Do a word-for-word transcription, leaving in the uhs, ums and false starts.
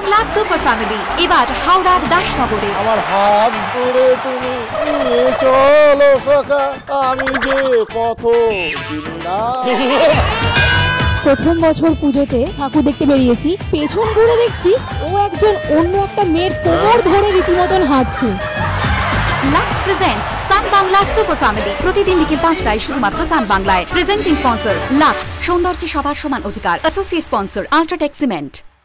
Bangla super family এবার হাওড়ার দাসনগরে। আমার হাত ধরে তুমি নিয়ে চলো সখা, আমি যে পথ চিনি না। প্রথম বছর পুজোতে ঠাকুর দেখতে বেরিয়েছি, পেছন ঘুরে দেখছি ও একজন অন্য একটা মেয়ের কোমর ধরে রীতিমতন হাঁটছে। Lux presents Sun Bangla super family প্রতিদিন বিকেল পাঁচটায় শুধুমাত্র সান বাংলায়। প্রেজেন্টিং স্পন্সর লাক্স, সৌন্দর্যে সবার সমান অধিকার। Associate sponsor UltraTech cement.